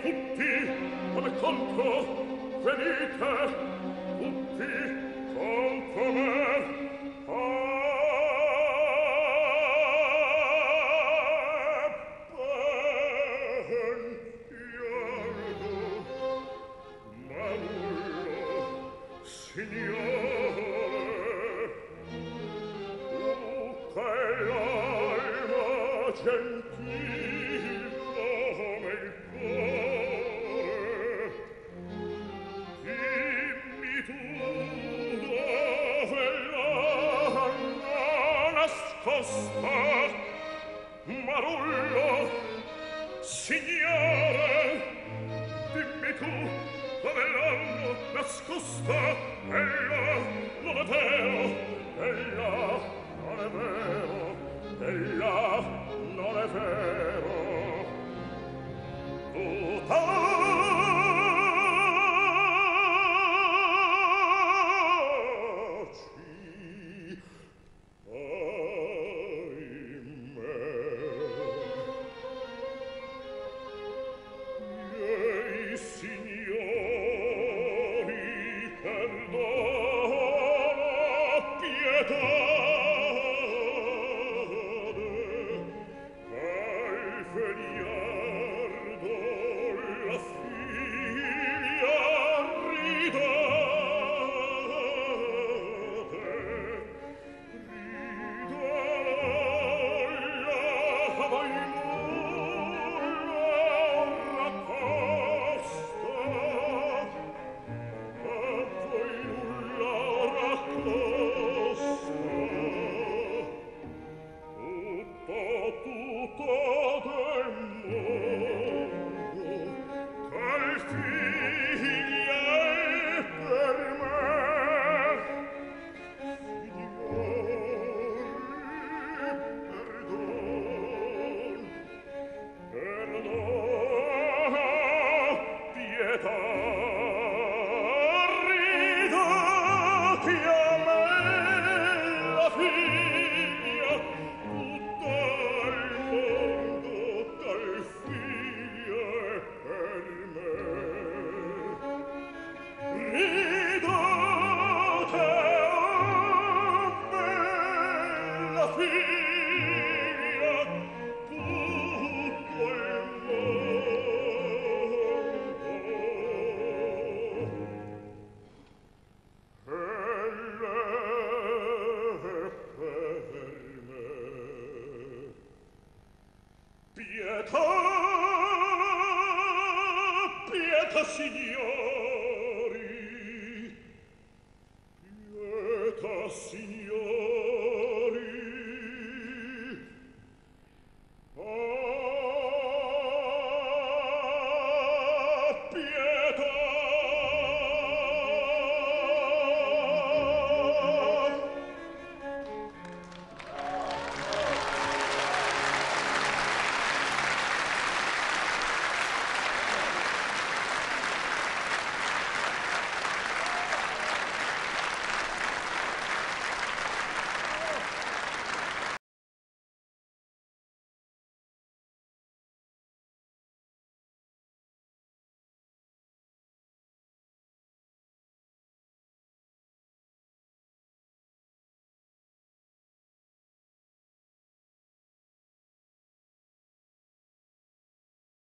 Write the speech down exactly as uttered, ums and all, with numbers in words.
tutti come contro venite tutti contro me ah, ben iardo Maullo signore tutta l'alma gentil come il cuore dimmi tu dove l'hanno nascosta Marullo signore dimmi tu dove l'hanno nascosta ella non è vero ella non è vero ella non è vero tu taci ahimè miei signori perdono pietade al feriardo la figlia ridate ridalla voi nulla raccosta a voi nulla raccosta tutto tutto del mondo tal figlia è per me signori perdon perdona pietà ridati a me la figlia tutto il mondo tal figlia è per me ridate a me la figlia tutto il mondo ella è per me pietà pietà signore